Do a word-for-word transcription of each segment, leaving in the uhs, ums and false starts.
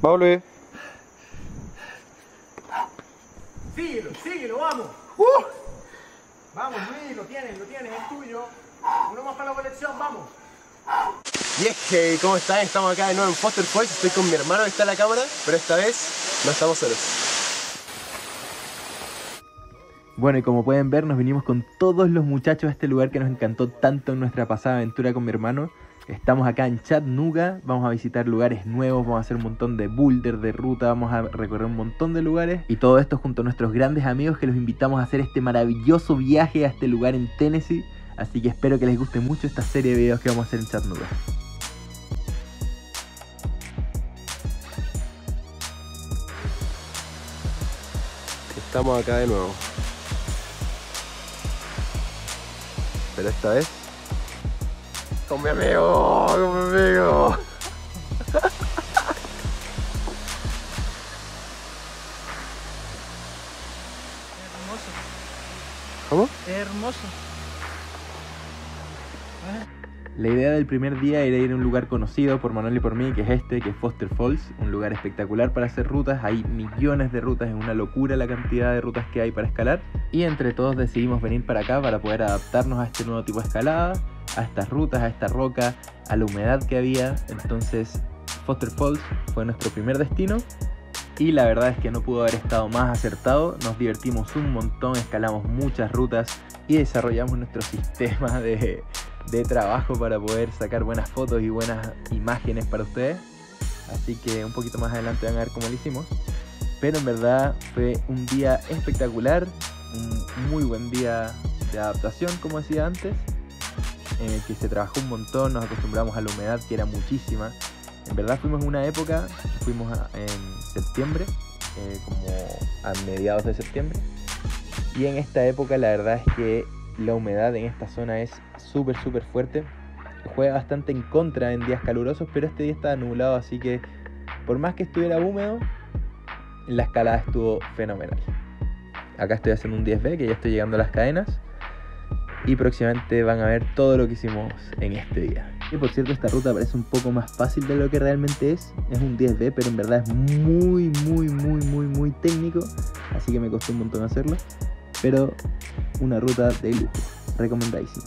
Vamos, Luis. Síguelo, síguelo, vamos. Uh. Vamos, Luis, lo tienes, lo tienes, es tuyo. Uno más para la colección, vamos. Y es que, ¿cómo están? Estamos acá de nuevo en Foster Falls. Estoy con mi hermano que está en la cámara, pero esta vez no estamos solos. Bueno, y como pueden ver, nos vinimos con todos los muchachos a este lugar que nos encantó tanto en nuestra pasada aventura con mi hermano. Estamos acá en Chattanooga, vamos a visitar lugares nuevos, vamos a hacer un montón de boulder, de ruta, vamos a recorrer un montón de lugares. Y todo esto junto a nuestros grandes amigos que los invitamos a hacer este maravilloso viaje a este lugar en Tennessee. Así que espero que les guste mucho esta serie de videos que vamos a hacer en Chattanooga. Estamos acá de nuevo. Pero esta vez con mi amigo, con mi amigo. Hermoso. ¿Cómo? Es hermoso. La idea del primer día era ir a un lugar conocido por Manuel y por mí, que es este, que es Foster Falls, un lugar espectacular para hacer rutas. Hay millones de rutas, es una locura la cantidad de rutas que hay para escalar. Y entre todos decidimos venir para acá para poder adaptarnos a este nuevo tipo de escalada, a estas rutas, a esta roca, a la humedad que había. Entonces Foster Falls fue nuestro primer destino y la verdad es que no pudo haber estado más acertado. Nos divertimos un montón, escalamos muchas rutas y desarrollamos nuestro sistema de... de trabajo para poder sacar buenas fotos y buenas imágenes para ustedes. Así que un poquito más adelante van a ver cómo lo hicimos. Pero en verdad fue un día espectacular, un muy buen día de adaptación, como decía antes, en el que se trabajó un montón, nos acostumbramos a la humedad que era muchísima. En verdad fuimos en una época, fuimos a, en septiembre, eh, como a mediados de septiembre. Y en esta época la verdad es que la humedad en esta zona es súper súper fuerte, juega bastante en contra en días calurosos, pero este día estaba nublado, así que por más que estuviera húmedo, la escalada estuvo fenomenal. Acá estoy haciendo un diez B, que ya estoy llegando a las cadenas, y próximamente van a ver todo lo que hicimos en este día. Y por cierto, esta ruta parece un poco más fácil de lo que realmente es, es un diez B, pero en verdad es muy muy muy muy muy técnico, así que me costó un montón hacerlo, pero una ruta de lujo, recomendadísima.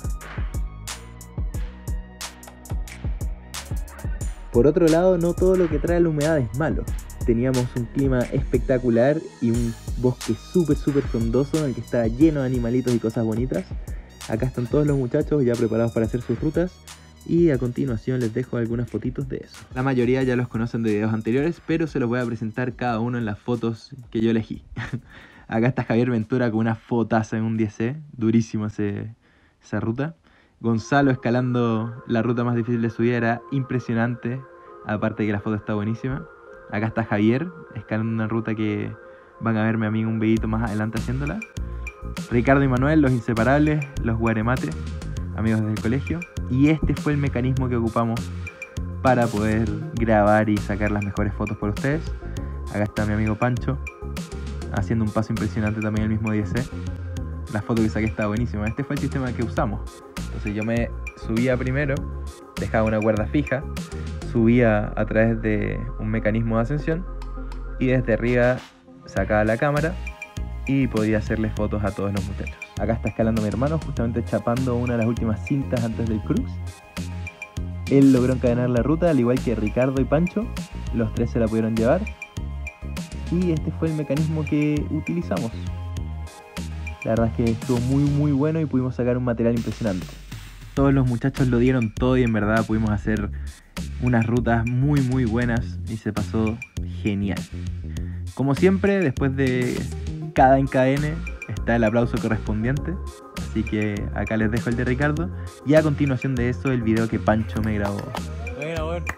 Por otro lado, no todo lo que trae la humedad es malo. Teníamos un clima espectacular y un bosque súper súper frondoso en el que estaba lleno de animalitos y cosas bonitas. Acá están todos los muchachos ya preparados para hacer sus rutas y a continuación les dejo algunas fotitos de eso. La mayoría ya los conocen de videos anteriores, pero se los voy a presentar cada uno en las fotos que yo elegí. Acá está Javier Ventura con una fotaza en un diez C, durísimo ese, esa ruta. Gonzalo escalando la ruta más difícil de su vida, era impresionante, aparte de que la foto está buenísima. Acá está Javier escalando una ruta que van a verme a mí un videito más adelante haciéndola. Ricardo y Manuel, los inseparables, los guaremates, amigos desde el colegio. Y este fue el mecanismo que ocupamos para poder grabar y sacar las mejores fotos por ustedes. Acá está mi amigo Pancho haciendo un paso impresionante también el mismo diez C. La foto que saqué estaba buenísima. Este fue el sistema que usamos. Entonces yo me subía primero, dejaba una cuerda fija, subía a través de un mecanismo de ascensión y desde arriba sacaba la cámara y podía hacerle fotos a todos los muchachos. Acá está escalando mi hermano, justamente chapando una de las últimas cintas antes del cruise. Él logró encadenar la ruta, al igual que Ricardo y Pancho. Los tres se la pudieron llevar. Y este fue el mecanismo que utilizamos. La verdad es que estuvo muy muy bueno y pudimos sacar un material impresionante. Todos los muchachos lo dieron todo y en verdad pudimos hacer unas rutas muy muy buenas y se pasó genial. Como siempre, después de cada encadene está el aplauso correspondiente, así que acá les dejo el de Ricardo y a continuación de eso el video que Pancho me grabó. Bueno, bueno.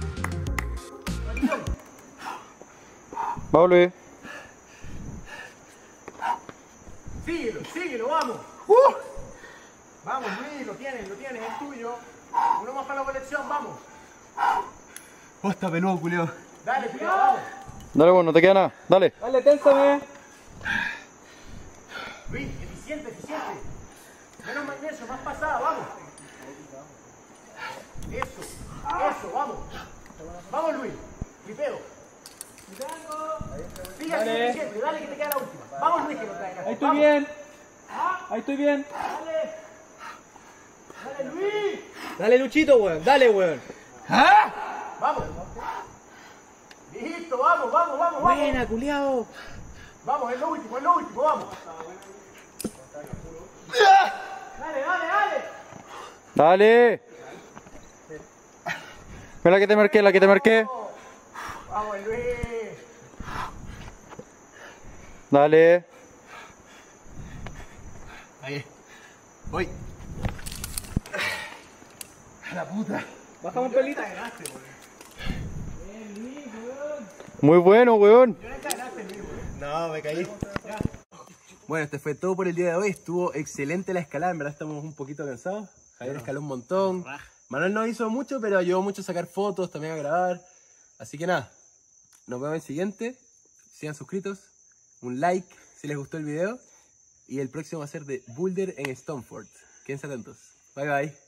Vamos, Luis. Síguelo, síguelo, vamos. Uh. Vamos, Luis, lo tienes, lo tienes, es tuyo. Uno más para la colección, vamos. Oh, está peludo, culeo. Dale, cuidado, vamos. Dale, bueno, no te queda nada. Dale. Dale, ténsame. Luis, eficiente, eficiente. Menos magnesio, más pasada, vamos. Eso, eso, vamos. Vamos, Luis. Flipeo. Sigue así, siempre, dale que te queda la última. Vamos Luis que lo trae. Ahí estoy bien. Ahí estoy bien. Dale. Dale Luis. Dale, Luchito, weón. Dale, weón. Vamos. Listo, vamos, vamos, vamos, vamos. Buena, culiao. Vamos, es lo último, es lo último, vamos. Dale, dale, dale. Dale. Mira la que te marqué, la que te marqué. Vamos, Luis. Dale. Ahí. Voy. A la puta. Bajamos un pelito. Muy bueno, weón. No, me caí. Bueno, este fue todo por el día de hoy. Estuvo excelente la escalada. En verdad estamos un poquito cansados. Javier escaló un montón. Manuel no hizo mucho, pero ayudó mucho a sacar fotos, también a grabar. Así que nada, nos vemos en el siguiente. Sigan suscritos. Un like si les gustó el video. Y el próximo va a ser de Boulder en Stoneford. Quédense atentos. Bye bye.